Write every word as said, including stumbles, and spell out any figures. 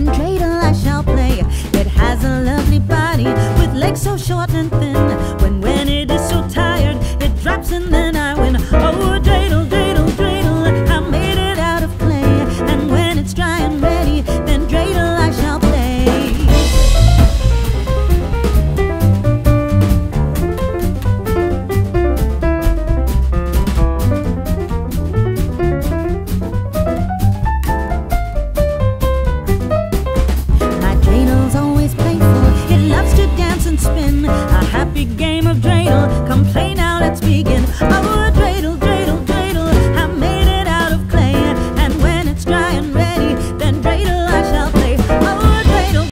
then dreidel I shall play. It has a lovely body with legs so short and thin. When when it is so tired, it drops and then I win. Oh, dreidel, dreidel, dreidel, I made it out of clay. And when it's dry and ready, then dreidel I shall play. Spin a happy game of dreidel. Come play now, let's begin.